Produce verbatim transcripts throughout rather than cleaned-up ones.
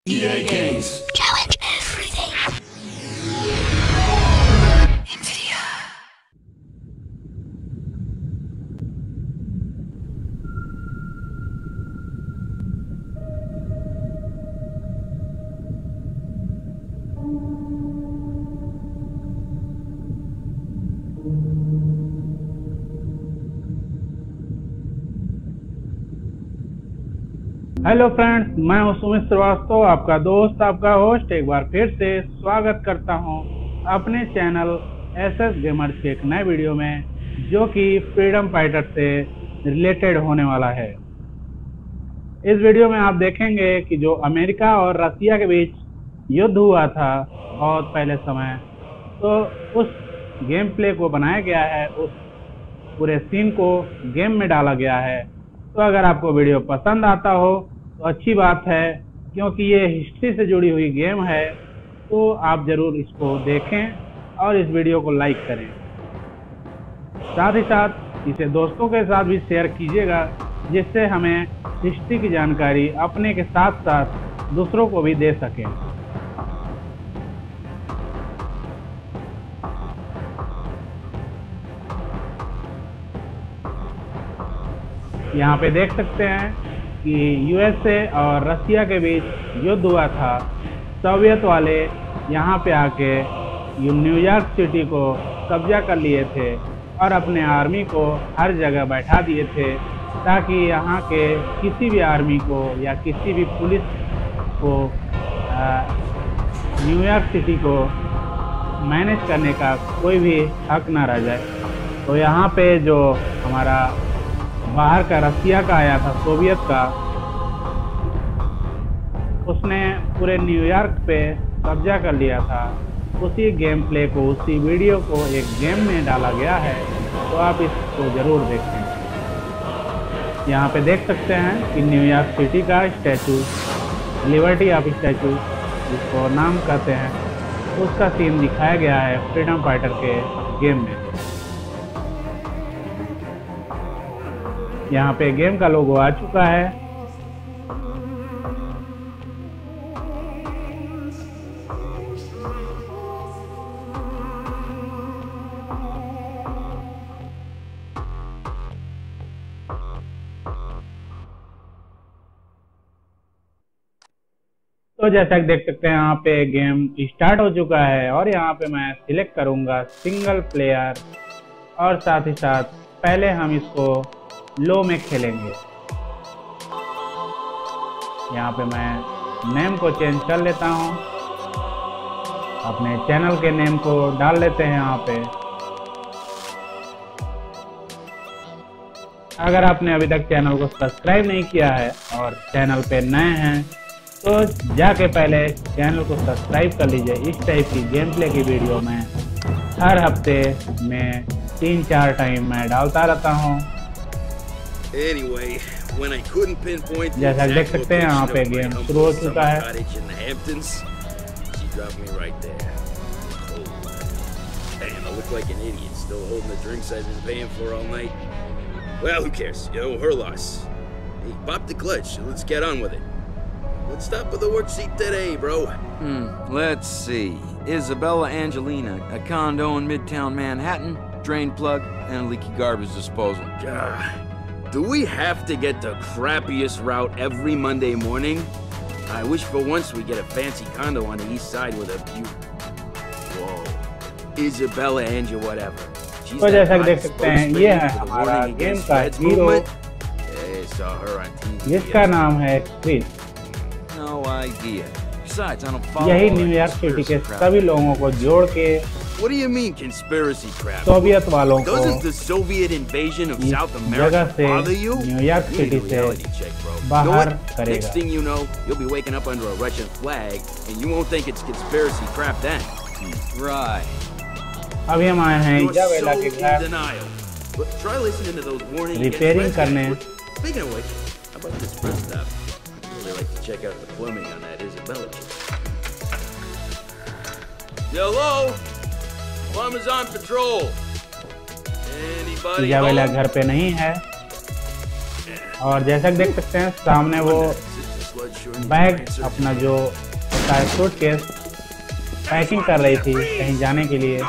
E A Games. Challenge everything. Nvidia. Hello friends, मैं हूं सुमित श्रीवास्तव, आपका दोस्त, आपका होस्ट। एक बार फिर से स्वागत करता हूं अपने चैनल एस एस गेमर्स के एक नए वीडियो में, जो कि फ्रीडम फाइटर से रिलेटेड होने वाला है। इस वीडियो में आप देखेंगे कि जो अमेरिका और रसिया के बीच युद्ध हुआ था बहुत पहले समय, तो उस गेम प्ले को बनाया गया है, उस पूरे सीन को गेम में डाला गया है। तो अगर आपको वीडियो पसंद आता हो तो अच्छी बात है, क्योंकि ये हिस्ट्री से जुड़ी हुई गेम है। तो आप ज़रूर इसको देखें और इस वीडियो को लाइक करें। साथ ही साथ इसे दोस्तों के साथ भी शेयर कीजिएगा, जिससे हमें हिस्ट्री की जानकारी अपने के साथ साथ दूसरों को भी दे सकें। यहाँ पे देख सकते हैं कि यूएसए और रसिया के बीच युद्ध हुआ था। सोवियत वाले यहाँ पे आके न्यूयॉर्क सिटी को कब्जा कर लिए थे और अपने आर्मी को हर जगह बैठा दिए थे, ताकि यहाँ के किसी भी आर्मी को या किसी भी पुलिस को न्यूयॉर्क सिटी को मैनेज करने का कोई भी हक ना रह जाए। तो यहाँ पे जो हमारा बाहर का रसिया का आया था, सोवियत का, उसने पूरे न्यूयॉर्क पे कब्जा कर लिया था। उसी गेम प्ले को, उसी वीडियो को एक गेम में डाला गया है, तो आप इसको ज़रूर देखें। यहाँ पे देख सकते हैं कि न्यूयॉर्क सिटी का स्टैचू, लिबर्टी ऑफ स्टैचू जिसको नाम कहते हैं, उसका सीन दिखाया गया है फ्रीडम फाइटर के गेम में। यहाँ पे गेम का लोगो आ चुका है। तो जैसा कि देख सकते हैं, यहाँ पे गेम स्टार्ट हो चुका है और यहाँ पे मैं सिलेक्ट करूंगा सिंगल प्लेयर, और साथ ही साथ पहले हम इसको लो में खेलेंगे। यहाँ पे मैं नेम को चेंज कर लेता हूँ, अपने चैनल के नेम को डाल लेते हैं यहाँ पे। अगर आपने अभी तक चैनल को सब्सक्राइब नहीं किया है और चैनल पे नए हैं, तो जाके पहले चैनल को सब्सक्राइब कर लीजिए। इस टाइप की गेम प्ले की वीडियो में हर हफ्ते में तीन चार टाइम मैं डालता रहता हूँ। Anyway, when I couldn't pinpoint the जैसा देख सकते हैं, यहाँ पे गेम शुरू हो चुका है। She dropped me right there. Oh, damn, I look like an idiot still holding the drinks I've been paying for all night. Well, who cares? You know, her loss. Hey, pop the clutch. Let's get on with it. Let's stop with the worksheet today, bro. Hmm, let's see. Isabella Angelina, a condo in Midtown Manhattan, drain plug, and a leaky garbage disposal. God. Do we have to get the crappiest route every Monday morning? I wish for once we get a fancy condo on the east side with a view. Whoa. Isabella Angel whatever. She's तो जैसा कि देख सकते हैं, ये है हमारा game का hero, Hey, saw her on T V. जिसका नाम है Chris. No idea. Besides, I don't follow यही all that न्यूयॉर्क सिटी के conspiracy crap. सभी लोगों को जोड़ के What do you mean conspiracy crap? Soviet वालों को Doesn't the Soviet invasion of इस South जगह America से bother you? New York You need city a से reality check, bro. You know बाहर what? करेगा। Next thing you know, you'll be waking up under a Russian flag, and you won't think it's conspiracy crap then. Right. अभी हम आए हैं You're Isabella so के in घर denial. But try listening to those warning repairing against करने। Red- Speaking of which, how about this first stop? I'd really like to check out the plumbing on that Isabella chick. Hello? Plumber's on patrol. Anybody Isabella home? घर पे नहीं है, और जैसा कि देख सकते हैं सामने वो बैग अपना जो होता है सूटकेस पैकिंग कर रही थी कहीं जाने के लिए।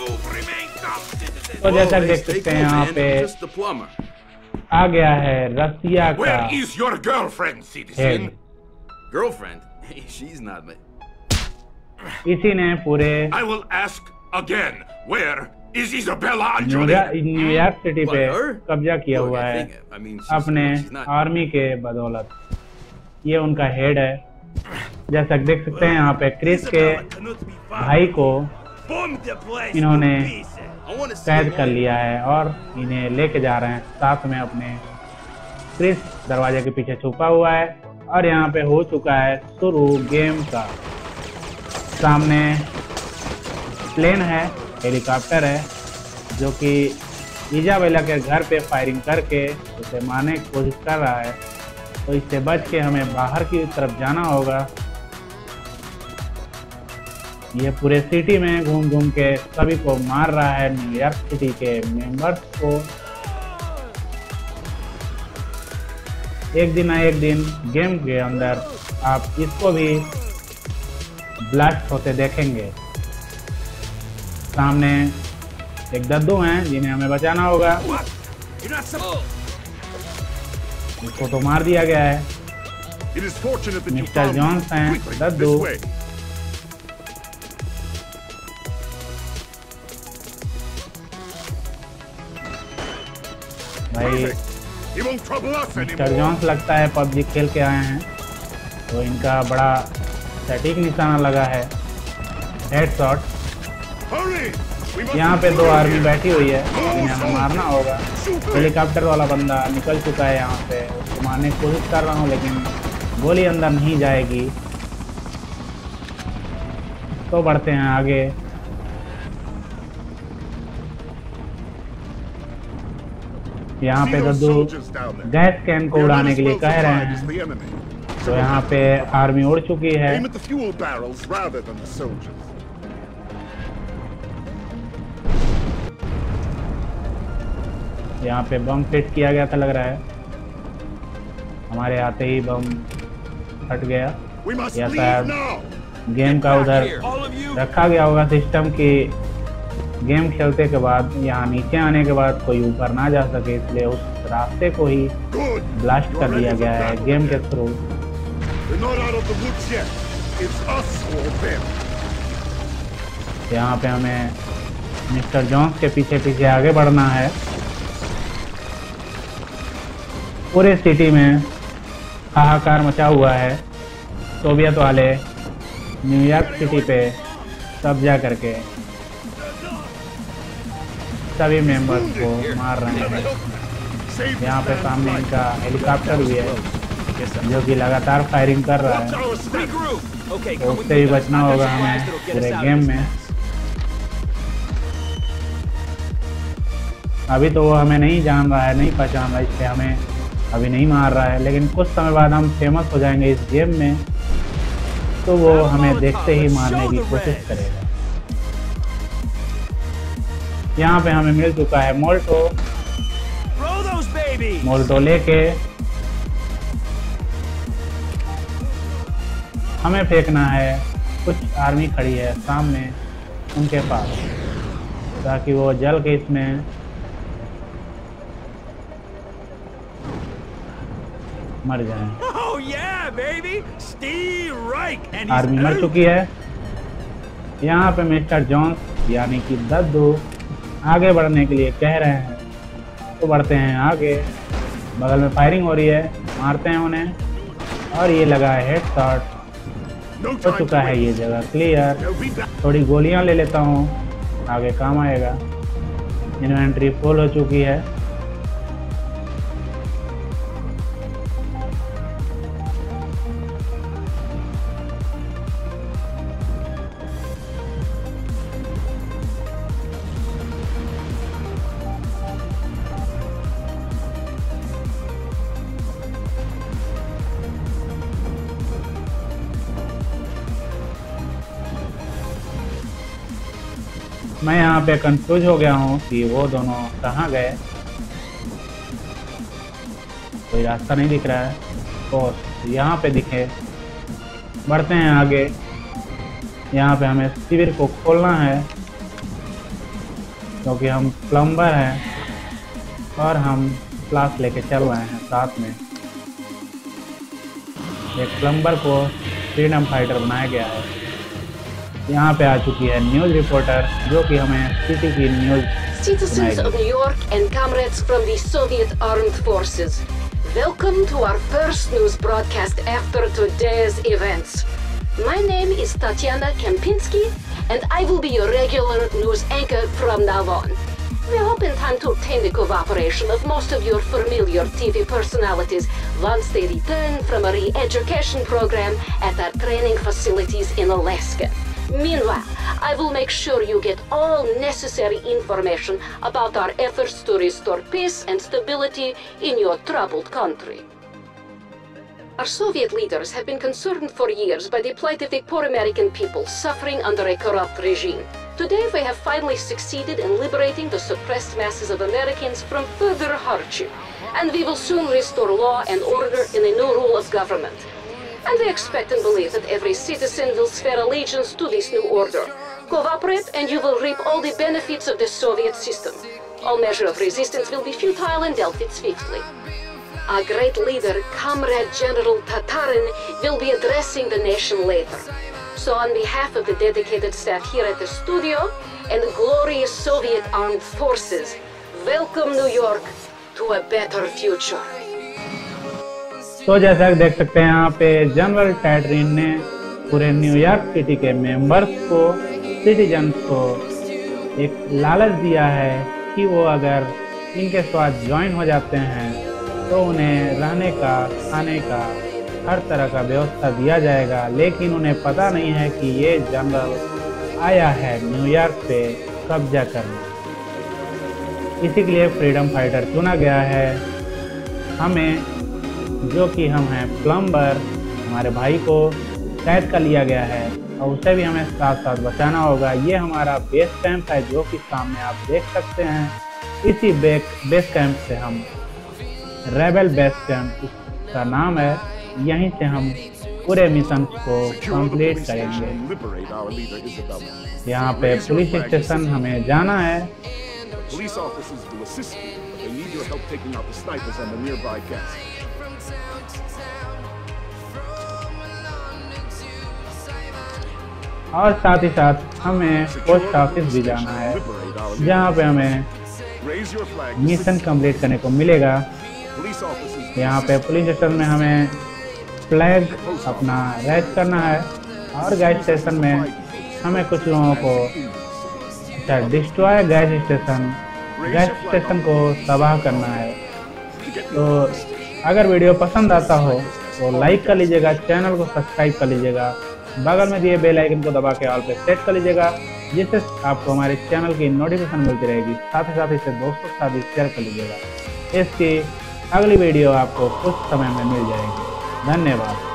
तो जैसा देख सकते हैं यहाँ पे आ गया है रसिया का head. Girlfriend? She's not my... इसी ने पूरे I will ask again, where is Isabella New York Angelina? New York city पे What, her? कब्जा किया Look, हुआ I है think- I mean, she's- अपने she's not- आर्मी के बदौलत। ये उनका हेड है। जैसा कि देख सकते हैं यहाँ पे क्रिस के भाई को इन्होंने I want to see कैद them कर all. लिया है और इन्हें लेके जा रहे हैं साथ में अपने। क्रिस दरवाजे के पीछे छुपा हुआ है और यहाँ पे हो चुका है शुरू गेम का। सामने प्लेन है, हेलीकॉप्टर है, जो कि इजाबेला के घर पे फायरिंग करके उसे मारने की कोशिश कर रहा है। तो इससे बच के हमें बाहर की तरफ जाना होगा। ये पूरे सिटी में घूम घूम के सभी को मार रहा है, न्यूयॉर्क सिटी के मेंबर्स को। एक दिन ना एक दिन गेम के अंदर आप इसको भी ब्लास्ट होते देखेंगे। सामने एक दद्दू हैं जिन्हें हमें बचाना होगा। इसको तो मार दिया गया है। It is fortunate that you mister found me Johns हैं, quickly. दद्दू। This way. भाई He won't trouble us mister anymore. Johns लगता है पबजी खेल के आए हैं, तो इनका बड़ा सटीक निशाना लगा है, हेडशॉट। Hurry! We must यहाँ पे be दो through आर्मी here. बैठी हुई है, इन्हें हमें मारना होगा। हेलीकॉप्टर वाला बंदा निकल चुका है यहाँ पे, उसको मारने की कोशिश कर रहा हूँ लेकिन गोली अंदर नहीं जाएगी। तो बढ़ते हैं आगे। यहाँ See पे those दद्दू soldiers down there? Gas can को They're not उड़ाने as के लिए well कह रहे supplied as हैं। the enemy. तो यहाँ पे आर्मी उड़ चुकी है। Aim at the fuel barrels rather than the soldiers. यहाँ पे बम फिट किया गया था लग रहा है, हमारे आते ही बम फट गया। We must या leave शायद now. गेम का उधर All of you. रखा गया होगा सिस्टम की गेम खेलते के बाद यहाँ नीचे आने के बाद कोई ऊपर ना जा सके, इसलिए उस रास्ते को ही Good. ब्लास्ट कर दिया गया है गेम के through. We're not out of the woods yet. It's us or them. यहाँ पे हमें मिस्टर जॉन्स के पीछे पीछे आगे बढ़ना है। पूरे सिटी में हाहाकार मचा हुआ है। सोवियत वाले न्यूयॉर्क सिटी पे कब्जा करके सभी मेंबर्स को मार रहे हैं। Save यहाँ पे this सामने man's इनका life. हेलीकॉप्टर भी है जो कि लगातार फायरिंग कर रहा Watch है। our step. Regroup. Okay, तो come with उससे me, भी guys. बचना I've got होगा some हमें supplies that'll get पूरे us out गेम of में। this. अभी तो वो हमें नहीं जान रहा है, नहीं पहचान रहा है, इसलिए हमें अभी नहीं मार रहा है। लेकिन कुछ समय बाद हम फेमस हो जाएंगे इस गेम में, तो वो हमें देखते ही मारने की कोशिश करेगा। यहाँ पे हमें मिल चुका है मोल्टो। Throw those babies. मोल्टो लेके हमें फेंकना है। कुछ आर्मी खड़ी है सामने उनके पास, ताकि वो जल के इसमें मर जाए। Oh yeah, baby. Steve Reich and army मर चुकी है। यहाँ पे मिस्टर जॉन्स यानी कि दद्दू आगे बढ़ने के लिए कह रहे हैं, तो बढ़ते हैं आगे। बगल में फायरिंग हो रही है, मारते हैं उन्हें और ये लगा है हेडशॉट। No हो time to चुका है ये waste. जगह क्लियर। They'll be back. थोड़ी गोलियां ले लेता हूँ, आगे काम आएगा। इन्वेंट्री फुल हो चुकी है। मैं यहाँ पे कंफ्यूज हो गया हूँ कि वो दोनों कहाँ गए, कोई रास्ता नहीं दिख रहा है। तो यहाँ पे दिखे बढ़ते हैं आगे। यहाँ पे हमें शिविर को खोलना है क्योंकि हम प्लम्बर हैं और हम फ्लास्क लेके चल रहे हैं साथ में। एक प्लम्बर को फ्रीडम फाइटर बनाया गया है। यहाँ पे आ चुकी है न्यूज़ रिपोर्टर जो कि हमें सिटी की news Citizens of New York and comrades from the Soviet Armed Forces, welcome to our first news broadcast after today's events. My name is Tatiana Kempinski, and I will be your regular news anchor from now on. We hope in time to obtain the cooperation of most of your familiar T V personalities once they return from a re-education program at our training facilities in Alaska. Meanwhile, I will make sure you get all necessary information about our efforts to restore peace and stability in your troubled country. Our Soviet leaders have been concerned for years by the plight of the poor American people suffering under a corrupt regime. Today, we have finally succeeded in liberating the suppressed masses of Americans from further hardship, and we will soon restore law and order in a new rule of government. And we expect and believe that every citizen will swear allegiance to this new order. Cooperate and you will reap all the benefits of the Soviet system. All measure of resistance will be futile and dealt with swiftly. Our great leader, Comrade General Tatarin, will be addressing the nation later. So on behalf of the dedicated staff here at the studio and the glorious Soviet Armed Forces, welcome New York to a better future. तो जैसा कि देख सकते हैं यहाँ पे general टैटरिन ने पूरे न्यूयॉर्क सिटी के मेंबर्स को, सिटीजन्स को एक लालच दिया है कि वो अगर इनके साथ ज्वाइन हो जाते हैं तो उन्हें रहने का, खाने का, हर तरह का व्यवस्था दिया जाएगा। लेकिन उन्हें पता नहीं है कि ये जनरल आया है न्यूयॉर्क पे कब्जा करने। इसी के लिए फ्रीडम फाइटर चुना गया है हमें, जो कि हम हैं प्लम्बर। हमारे भाई को कैद कर लिया गया है और उसे भी हमें साथ साथ बचाना होगा। ये हमारा बेस कैंप है जो कि सामने आप देख सकते हैं। इसी बेस कैंप से हम रेबल बेस कैंप का नाम है, यहीं से हम पूरे मिशन को कंप्लीट करेंगे। यहाँ पे पुलिस स्टेशन हमें जाना है। और साथ ही साथ हमें पोस्ट ऑफिस भी जाना है जहाँ पे हमें मिशन कंप्लीट करने को मिलेगा। यहाँ पे पुलिस स्टेशन में हमें फ्लैग अपना रेज करना है और गैस स्टेशन में हमें कुछ लोगों को अच्छा destroy gas station gas station को तबाह करना है। तो अगर वीडियो पसंद आता हो तो लाइक कर लीजिएगा, चैनल को सब्सक्राइब कर लीजिएगा, बगल में दिए बेल आइकन को दबा के ऑल पे सेट कर लीजिएगा, जिससे आपको हमारे चैनल की नोटिफिकेशन मिलती रहेगी। साथ ही साथ इसे दोस्तों के साथ भी शेयर कर लीजिएगा। इसकी अगली वीडियो आपको कुछ समय में मिल जाएगी। धन्यवाद।